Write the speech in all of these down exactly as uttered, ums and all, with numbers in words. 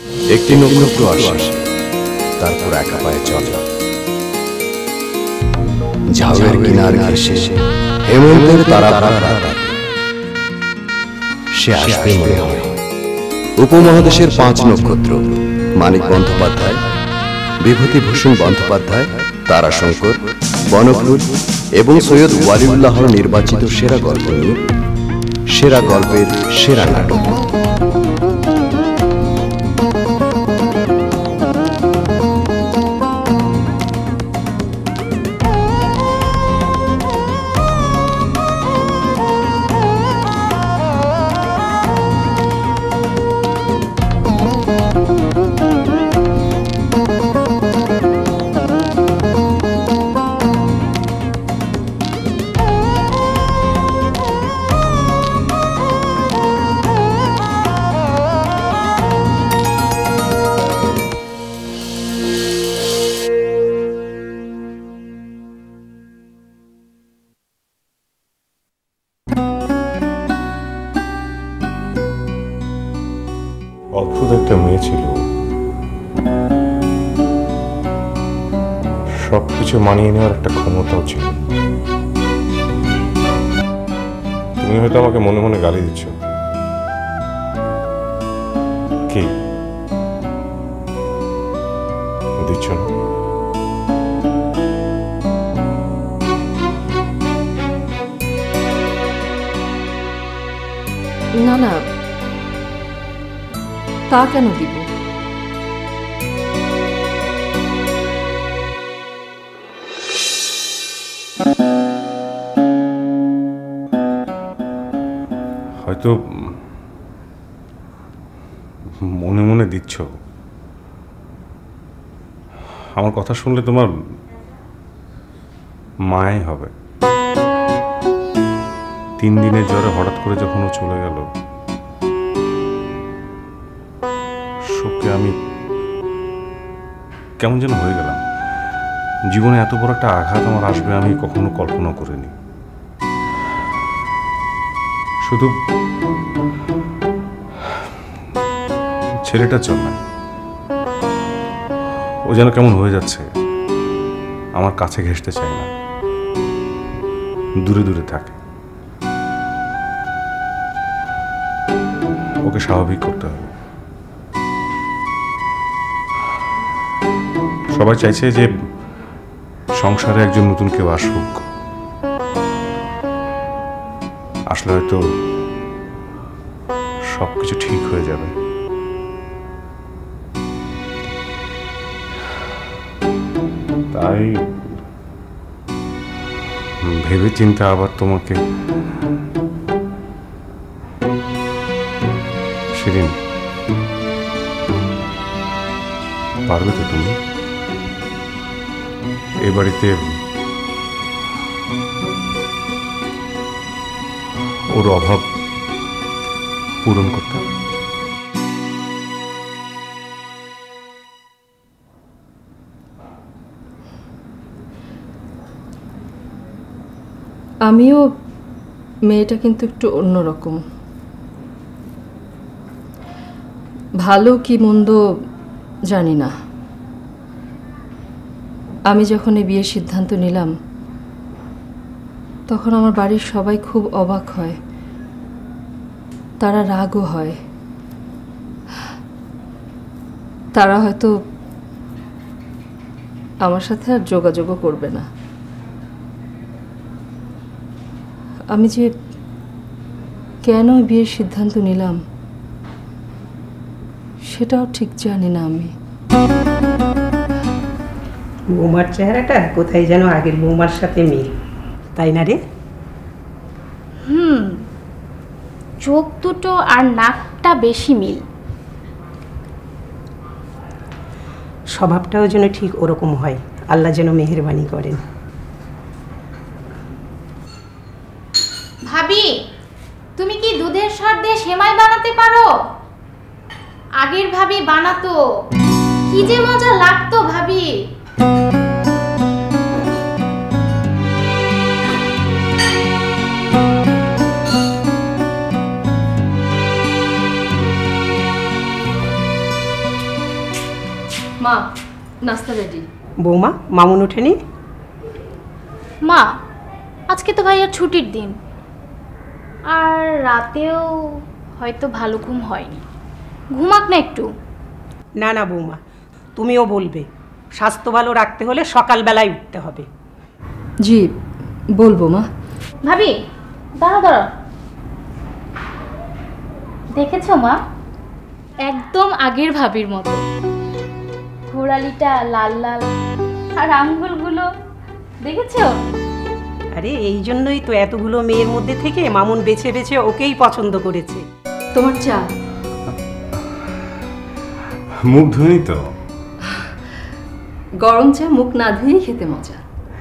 একটি নক্ষত্র আসে, তারপর একা পায়ে চলে। ঝাউয়ের কিনার ঘেঁষে হেমন্তের তারাভরা রাতে সে আসবে মনে হয়। উপমহাদেশের পাঁচ নক্ষত্র মানিক বন্দ্যোপাধ্যায়, বিভূতিভূষণ বন্দ্যোপাধ্যায়, তারাশঙ্কর, বনফুল এবং সৈয়দ ওয়ালিউল্লাহর নির্বাচিত সেরা গল্প নিয়ে সেরা গল্পের সেরা নাটক। অদ্ভুত একটা মেয়ে ছিল, সবকিছু মানিয়ে নেওয়ার একটা ক্ষমতাও ছিল। তুমি হয়তো আমাকে মনে মনে গালি দিচ্ছ, কি দিচ্ছ না? না না, তা কেন দিব? হয়তো মনে মনে দিচ্ছ। আমার কথা শুনলে তোমার মায়াই হবে। তিন দিনের জ্বরে হঠাৎ করে যখন ও চলে গেল, শোকে আমি কেমন যেন হয়ে গেলাম। জীবনে এত বড় একটা আঘাত আমার আসবে আমি কখনো কল্পনা করিনি। শুধু ছেলেটার জন্য ও যেন কেমন হয়ে যাচ্ছে, আমার কাছে ঘেঁষতে চায় না, দূরে দূরে থাকে। ওকে স্বাভাবিক করতে হবে। সবাই চাইছে যে সংসারে একজন নতুন কেউ আসুক, আসলে হয়তো সবকিছু ঠিক হয়ে যাবে। তাই ভেবে চিন্তা আবার তোমাকে শিরিন, পারবে তো তুমি এ বাড়িতে ওর অভাব পূরণ করতে? আমিও, মেয়েটা কিন্তু একটু অন্যরকম। ভালো কি মন্দ জানি না। আমি যখন এই বিয়ের সিদ্ধান্ত নিলাম তখন আমার বাড়ির সবাই খুব অবাক হয়, তারা রাগও হয়। তারা হয়তো আমার সাথে আর যোগাযোগও করবে না। আমি যে কেন বিয়ের সিদ্ধান্ত নিলাম সেটাও ঠিক জানি না আমি। বৌমার চেহারাটা কোথায় যেন আগের বৌমার সাথে মিল, তাই না রে? হুম, চোখ দুটো আর নাকটা বেশি মিল। স্বভাবটাও যেন ঠিক ওরকম হয়, আল্লাহ যেন মেহেরবানি করেন। ভাবি, তুমি কি দুধের সর দিয়ে সেমাই বানাতে পারো? আগের ভাবি বানাতো, কি যে মজা লাগতো ভাবি। মা নাস্তা রেডি। বৌমা, মামুন ওঠেনি? মা, আজকে তো ভাইয়ার ছুটির দিন, আর রাতেও হয়তো ভালো ঘুম হয়নি, ঘুমাক না একটু। না না বৌমা, তুমিও বলবে স্বাস্থ্য ভালো রাখতে হলে সকালবেলায় উঠতে হবে। জি বলবো মা। ভাবি দাঁড়া দাঁড়া, দেখেছো মা, একদম আগের ভাবির মতো, ঘোড়ালিটা লাল লাল আর আঙ্গুলগুলো দেখেছো? আরে এই জন্যই তো এতগুলো মেয়ের মধ্যে থেকে মামুন বেছে বেছে ওকেই পছন্দ করেছে। তোমার চা? মুখ ধুই তো। গরম চা মুখ না ধুয়েই খেতে মজা।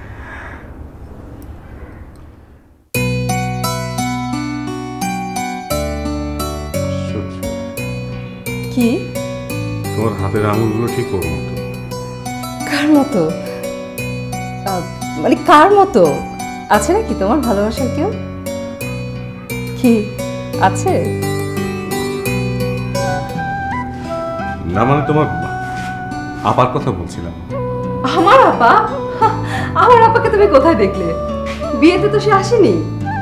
কি তোমার হাতের আঙুলগুলো ঠিক ওর মতো। কার মতো? মানে কার মতো? আছে নাকি তোমার ভালোবাসার কেউ? কি আছে? না মানে তোমার আপার কথা বলছিলাম। আমার আপা? আমার আপাকে তুমি কোথায় দেখলে? বিয়েতে তো সে আসেনি।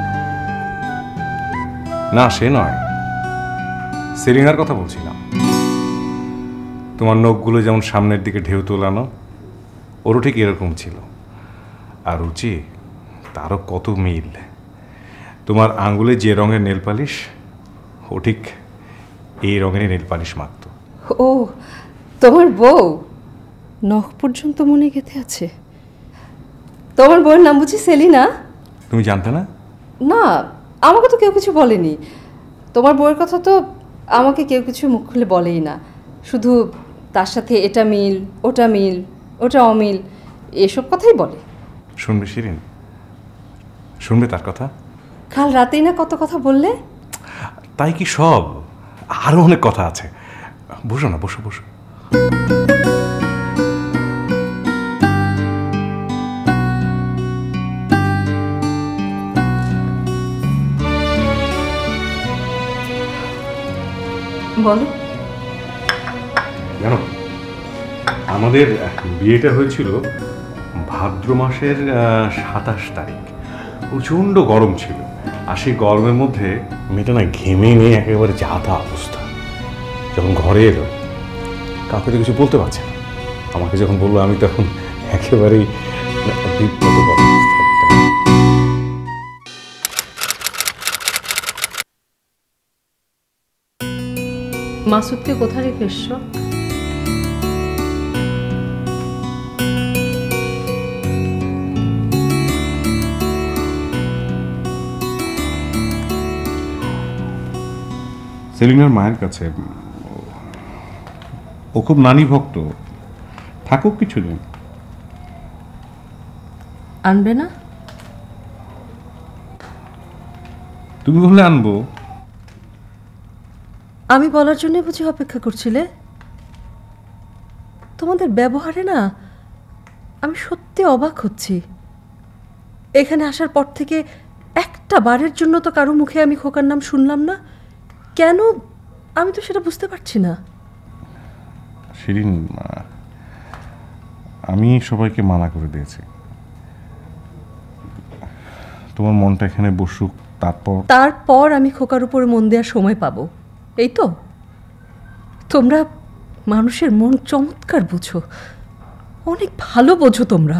না সে নয়, সেলিনার কথা বলছিলাম। তোমার নখগুলো যেমন সামনের দিকে ঢেউ তোলানো, ওরও ঠিক এরকম ছিল। আর রুচি, তারও কত মিল। তোমার আঙ্গুলে যে রঙের নেল পালিশ, ও ঠিক এই রঙের নেল পালিশ মাখত। ও তোমার বউ নখ পর্যন্ত মনে গেঁথে আছে। তোমার বউয়ের নাম বুঝি সেলিনা? তুমি জানতে না? না, আমাকে তো কেউ কিছু বলেনি। তোমার বউয়ের কথা তো আমাকে কেউ কিছু মুখ খুলে বলেই না, শুধু তার সাথে এটা মিল, ওটা মিল, ওটা অমিল, এসব কথাই বলে। শুনবে শিরিন, শুনবে তার কথা? কাল রাতেই না কত কথা বললে। তাই কি সব? আরো অনেক কথা আছে। বসো না, বসো বসো। বলো। জানো, আমাদের বিয়েটা হয়েছিল ভাদ্র মাসের সাতাশ তারিখ। প্রচণ্ড গরম ছিল, আর সেই গরমের মধ্যে মেয়েটা না ঘেমে নিয়ে একেবারে যাতা অবস্থা। যখন ঘরে এলো, কাউকে তো কিছু বলতে পারছে না। আমাকে যখন বললো, আমি তখন একেবারেই বিব্রত অবস্থা। মাসুদকে কোথায় রেখে এসছো? সেলিনার মায়ের কাছে। ও খুব নানী ভক্ত, থাকুক কিছুদিন। আনবে না? তুমি বললে আনবো। আমি বলার জন্য বুঝি অপেক্ষা করছিলে? তোমাদের ব্যবহারে না আমি সত্যি অবাক হচ্ছি। এখানে আসার পর থেকে একটা বারের জন্য তো কারো মুখে আমি খোকার নাম শুনলাম না। কেন আমি তো সেটা বুঝতে পারছি না। শিরিন, আমি সবাইকে মানা করে দিয়েছি। তোমার মনটা এখানে বসুক, তারপর তারপর আমি খোকার উপরে মন দেওয়ার সময় পাবো, এই তো? তোমরা মানুষের মন চমৎকার বোঝো, অনেক ভালো বোঝো তোমরা।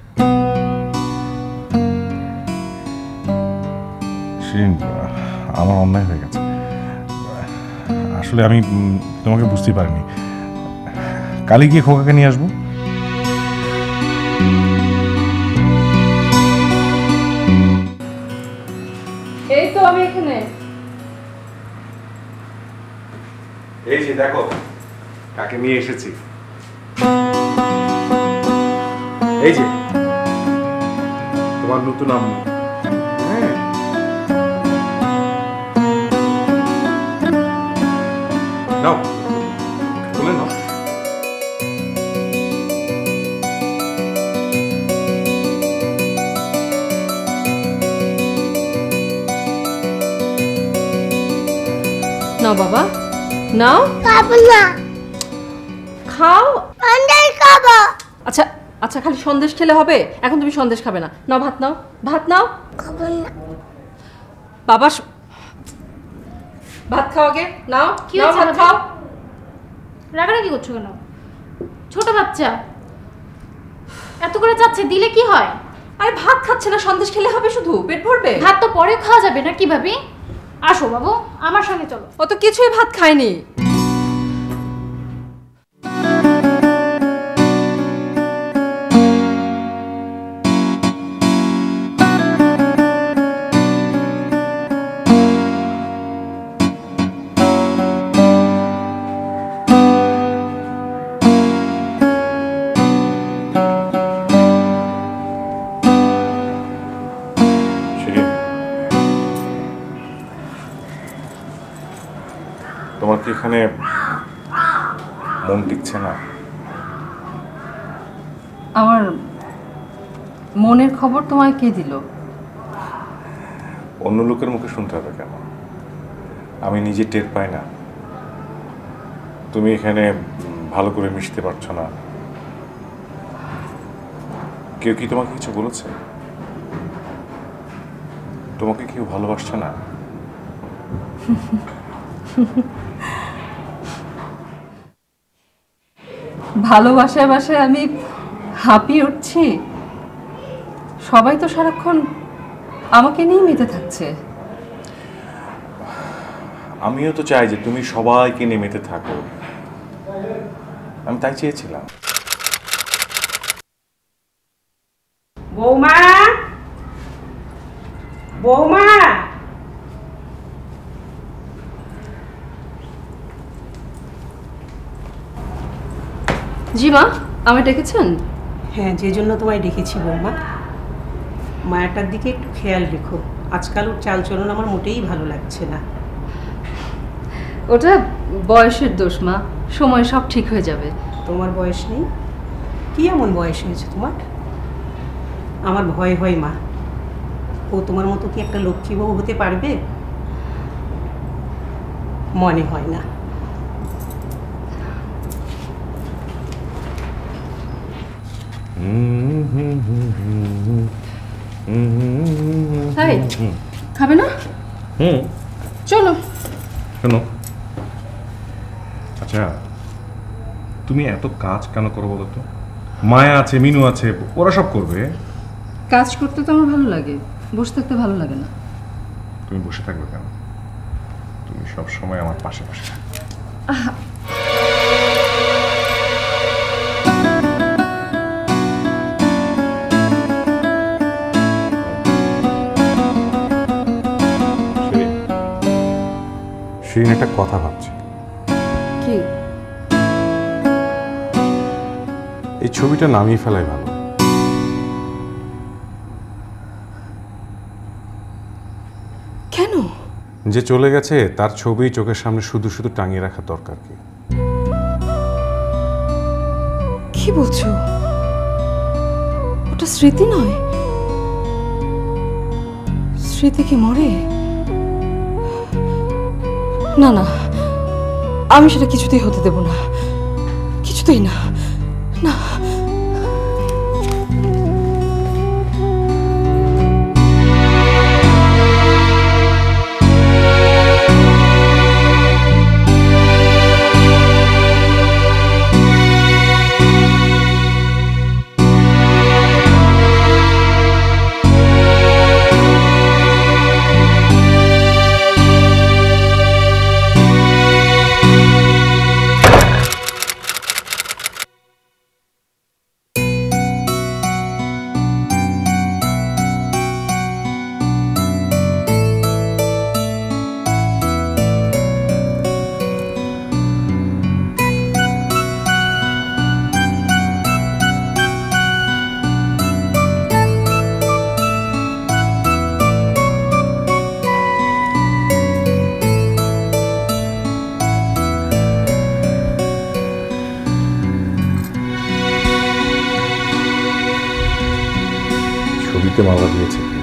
শিরিন, আমার অন্যায় হয়ে গেছে। আসলে আমি তোমাকে বুঝতে পারিনি। কালই গিয়ে খোকাকে নিয়ে আসবো। এই তো আমি এখানে। এই যে দেখো কাকে নিয়ে এসেছি। এই যে তোমার নতুন আম্মু। হ্যাঁ, নাও তুলে নাও। নাও বাবা, নাও। খাবো না, খাও। ঠান্ডা খাবো। আচ্ছা আচ্ছা, খালি সন্দেশ খেলে হবে? এখন তুমি সন্দেশ খাবে না, নাও ভাত নাও, ভাত নাও। খাবো না। বাবা স- ভাত খাও আগে, নাও কি নাও, হয়েছে ভাত ভাবি? খাও। রাগারাগি করছো কেন? ছোট বাচ্চা এত করে চাচ্ছে, দিলে কি হয়? আরে ভাত খাচ্ছে না, সন্দেশ খেলে হবে শুধু, পেট ভরবে? ভাত তো পরেও খাওয়া যাবে না কি ভাবি? আসো বাবু, আমার সঙ্গে চলো। ও তো কিছুই ভাত খায়নি। শিরিন, তোমার কি এখানে মন টিকছে না? আমার মনের খবর তোমায় কে দিল? অন্য লোকের মুখে শুনতে হবে কেন? আমি নিজে টের পাই না তুমি এখানে ভালো করে মিশতে পারছো না। কেউ কি তোমাকে কিছু বলেছে? তোমাকে কেউ ভালোবাসছে না? ভালোবাসায় বাসায় আমি হাঁপিয়ে উঠছি। সবাই তো সারাক্ষণ আমাকে নিয়ে মেতে থাকছে। আমিও তো চাই যে তুমি সবাইকে নিয়ে মেতে থাকো। আমি তাই চেয়েছিলাম। বৌমা, বৌমা, জি মা, আমায় ডেকেছেন? হ্যাঁ, যে জন্য তোমায় ডেকেছি বৌমা, মায়াটার দিকে একটু খেয়াল রেখো। আজকাল ওর চালচলন আমার মোটেই ভালো লাগছে না। ওটা বয়সের দোষ মা, সময় সব ঠিক হয়ে যাবে। তোমার বয়স নেই? কি এমন বয়স হয়েছে তোমার? আমার ভয় হয় মা, ও তোমার মতো কি একটা লক্ষ্মী বউ হতে পারবে? মনে হয় না। তাই খাবে না? হুম, চলো। কেন? আচ্ছা, তুমি এত কাজ কেন করো বলো তো? মায়া আছে, মিনু আছে, ওরা সব করবে। কাজ করতে তো আমার ভালো লাগে, বসে থাকতে ভালো লাগে না। তুমি বসে থাকবে কেন? তুমি সব সময় আমার পাশে পাশে থাকবে। শিরিন, শিরিন একটা কথা ভাবছি। কি? এই ছবিটা নামিয়ে ফেলাই ভালো। কেন? যে চলে গেছে তার ছবি চোখের সামনে শুধু শুধু টাঙিয়ে রাখা দরকার কি? কি বলছো? ওটা স্মৃতি নয়? স্মৃতি কি মরে? না না, আমি সেটা কিছুতেই হতে দেব না, কিছুতেই না, না। ছবিতে মালা দিয়েছে কি?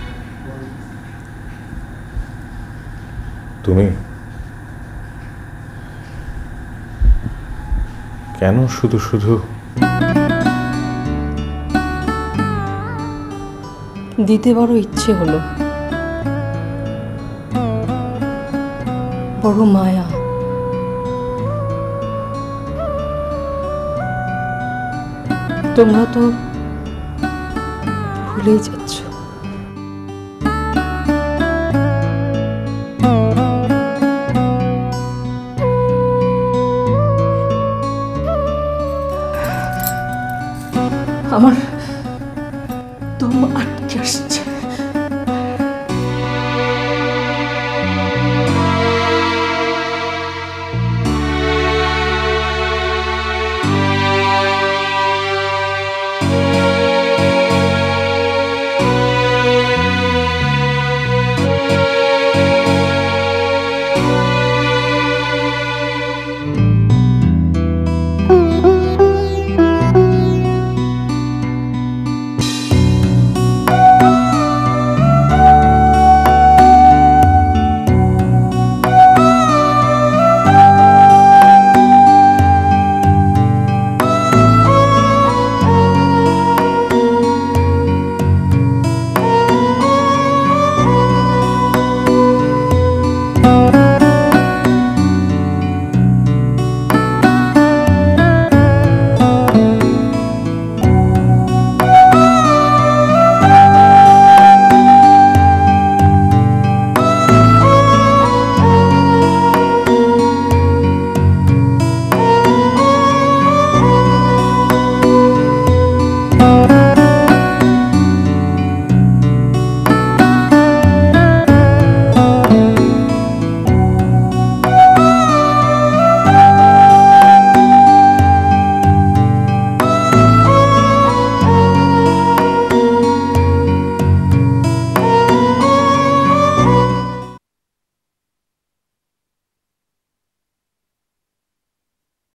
তুমি কেন শুধু শুধু দিতে বড় ইচ্ছে হলো, বড় মায়া। তোমরা তো ভুলেই যাচ্ছ। আমার